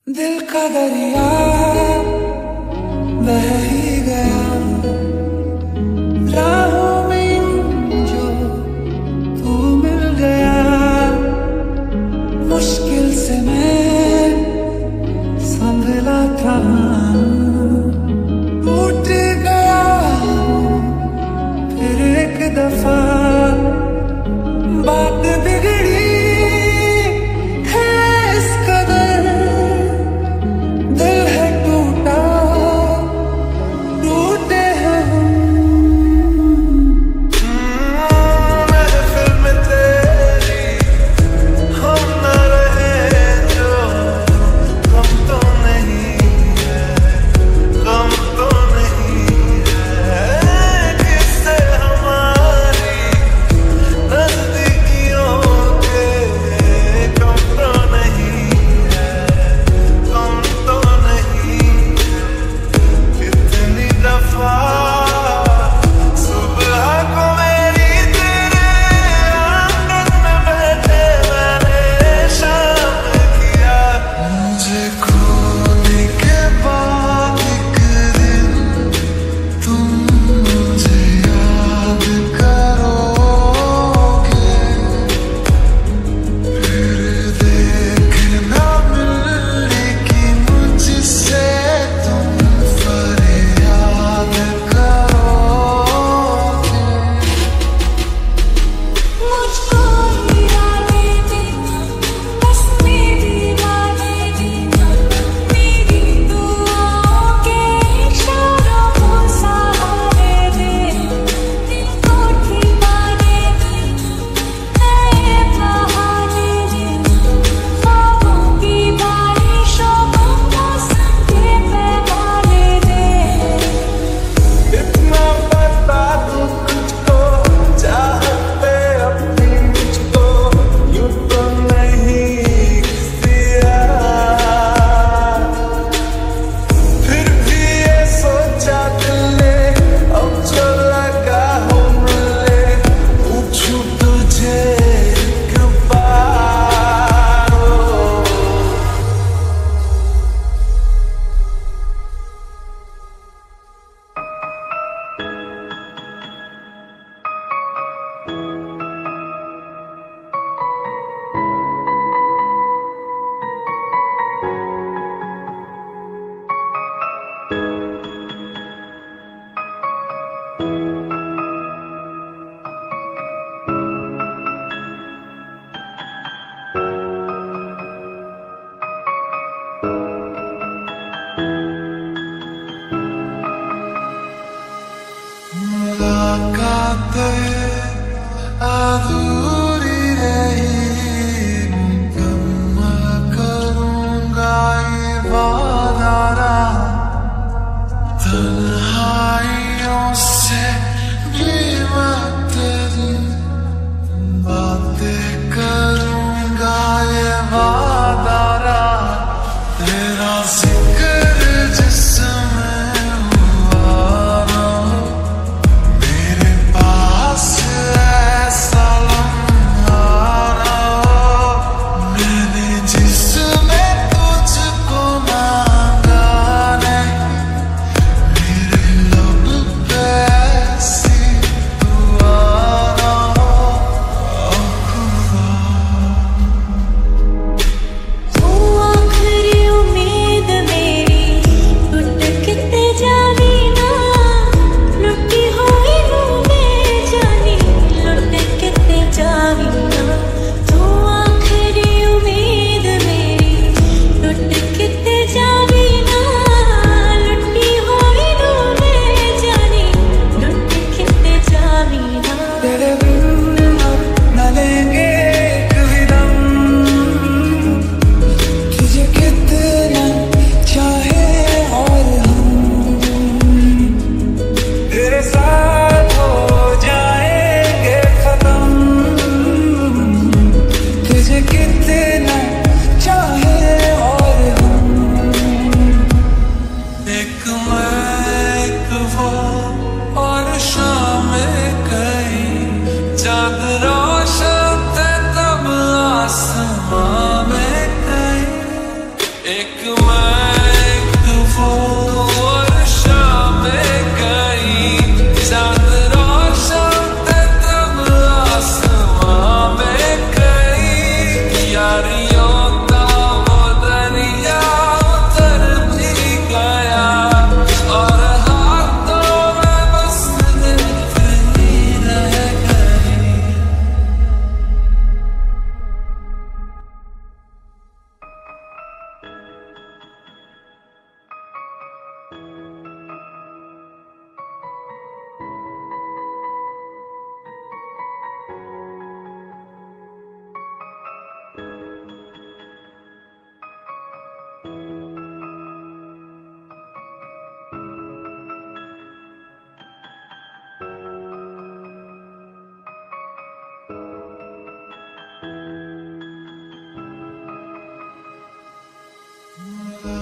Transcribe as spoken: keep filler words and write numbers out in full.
दिल का दरिया बह ही गया राहों में यूं जो तू मिल गया। मुश्किल से मैं संभला था, टूट गया फिर एक दफा। बात बिगड़ी अधूरी रही मुकम्मल करूंगा ये वादा। तन्हाइयों से भी मैं तेरी बातें करूंगा ये वादा। तेरा जिक्र जिसमें हुआ ना मेरे पास ऐसा एक मैं एक तू और शामें कहीं चांद रोशन थे तब आसमां में कहीं यारियों का वो दरिया उतर भी गया और हाथों में बस दिल कहीं रह गई। Mm-hmm.